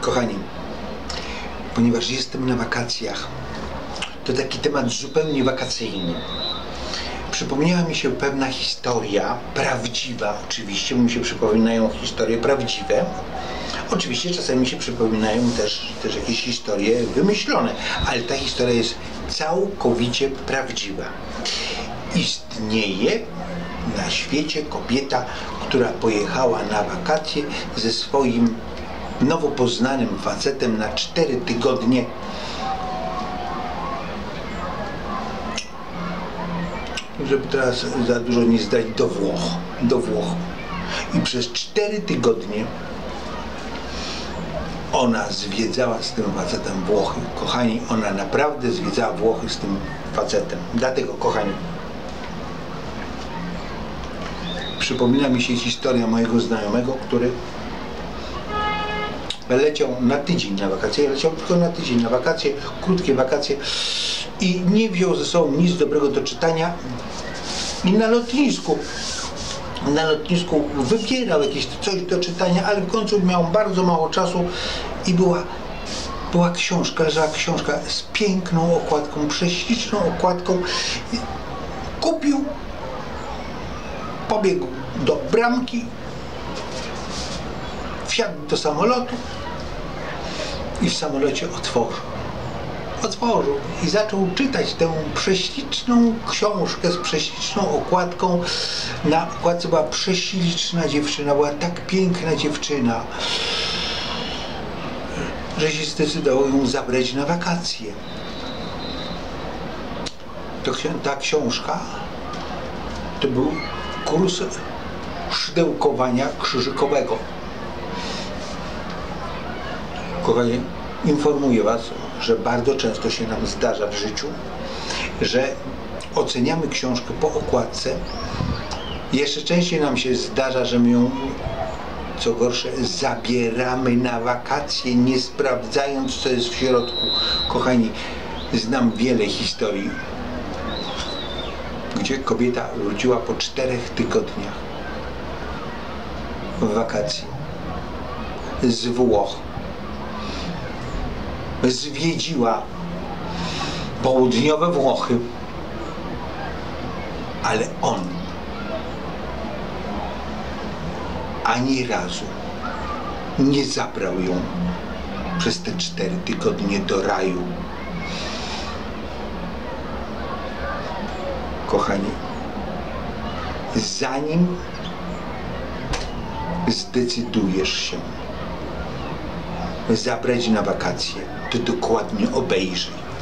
Kochani, ponieważ jestem na wakacjach, to taki temat zupełnie wakacyjny. Przypomniała mi się pewna historia, prawdziwa oczywiście, mi się przypominają historie prawdziwe. Oczywiście czasami mi się przypominają też jakieś historie wymyślone, ale ta historia jest całkowicie prawdziwa. Istnieje na świecie kobieta, która pojechała na wakacje ze swoim nowo poznanym facetem na 4 tygodnie żeby teraz za dużo nie zdradzić, do Włoch. I przez 4 tygodnie ona zwiedzała z tym facetem Włochy. Kochani, ona naprawdę zwiedzała Włochy z tym facetem. Dlatego, kochani, przypomina mi się historia mojego znajomego, który leciał na tydzień na wakacje, leciał tylko na tydzień na wakacje, krótkie wakacje i nie wziął ze sobą nic dobrego do czytania i na lotnisku wybierał jakieś coś do czytania, ale w końcu miał bardzo mało czasu i była książka, leżała książka z piękną okładką, prześliczną okładką. Kupił, pobiegł do bramki, wsiadł do samolotu i w samolocie otworzył i zaczął czytać tę prześliczną książkę z prześliczną okładką. Na okładce była prześliczna dziewczyna, była tak piękna dziewczyna, że się zdecydował ją zabrać na wakacje. Ta książka to był kurs szydełkowania krzyżykowego. Kochani, informuję Was, że bardzo często się nam zdarza w życiu, że oceniamy książkę po okładce. Jeszcze częściej nam się zdarza, że my ją, co gorsze, zabieramy na wakacje, nie sprawdzając, co jest w środku. Kochani, znam wiele historii, gdzie kobieta wróciła po 4 tygodniach w wakacji z Włoch. Zwiedziła południowe Włochy, ale on ani razu nie zabrał ją przez te 4 tygodnie do raju. Kochani, zanim zdecydujesz się zabrać na wakacje, to dokładnie obejrzyj.